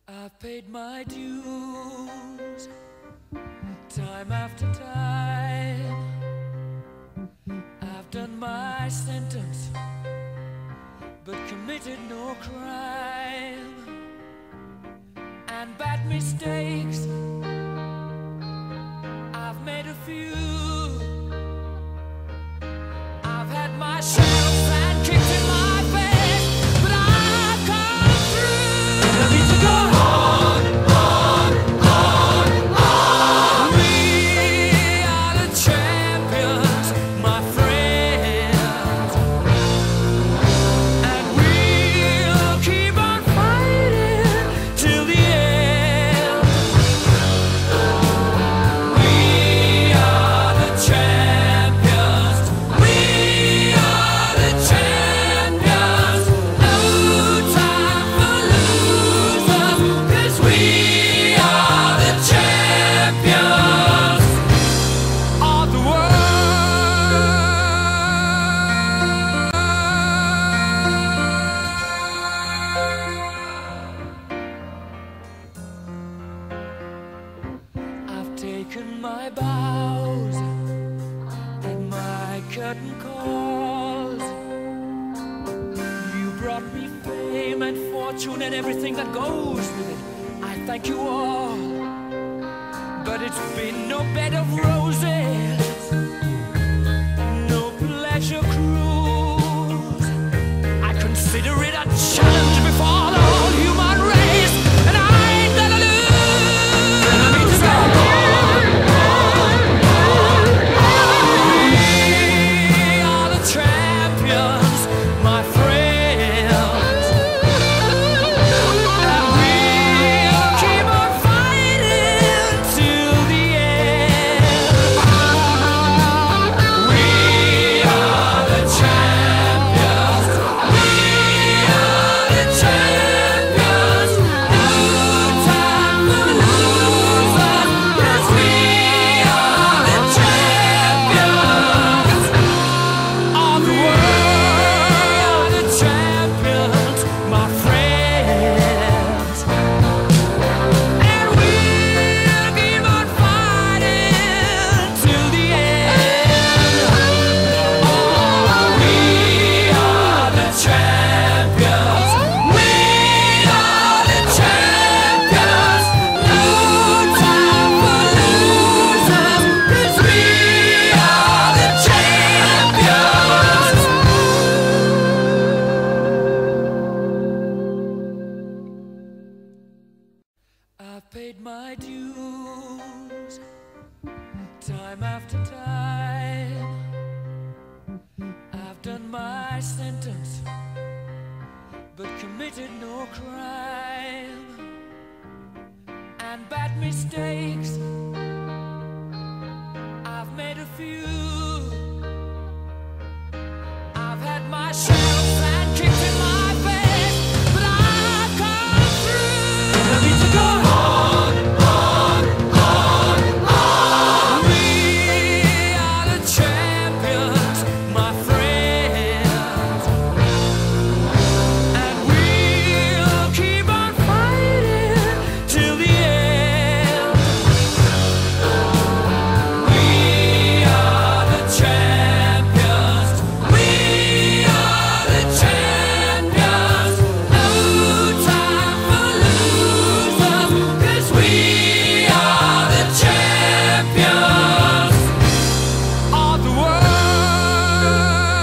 I've paid my dues, time after time. I've done my sentence, but committed no crime. And bad mistakes, I've made a few. I've had my share of sand kicked in my face, but I've come through. I need to go on, on, on, on. We are the champions, my friends, and we'll keep on fighting till the end. We are the champions. We are the champions. No time for losers, 'cause we are the champions of the world. I've taken my bows and my curtain calls. You brought me fame and fortune and everything that goes with it. I thank you all, but it's been no bed of roses, no pleasure cruise. I consider it a challenge before the whole human race, and I ain't gonna lose. And I need to go on, on, on, on. We are the champions, my friends, and we'll keep on fighting till the end. We are the champions. We are the champions. No time for losers, 'cause we are the champions of the world. The champions, my friends, and we'll keep on fighting till the end. Oh, we are the champions. We are the champions. No time for losers, 'cause we are the champions. I've paid my dues, time after time. I've done my sentence, but committed no crime. And bad mistakes, I've made a few. I've had my share of sand kicked in my face, but I've come through. I need to go on, on, on, on. We are the champions, my friends, and we'll keep on fighting till the end. We are the champions. We are the champions. No time for losers, 'cause we are the champions of the world.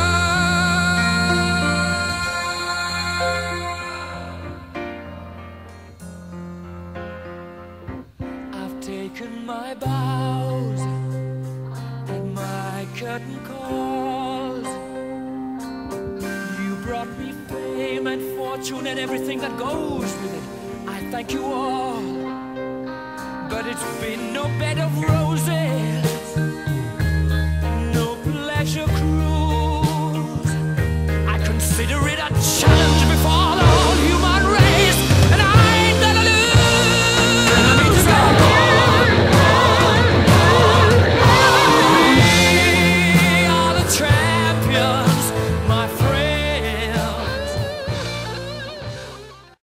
I've taken my bows and my curtain calls. You brought me fame and fortune and everything that goes with it. I thank you all, but it's been no bed of roses, no pleasure cruise. I consider it a challenge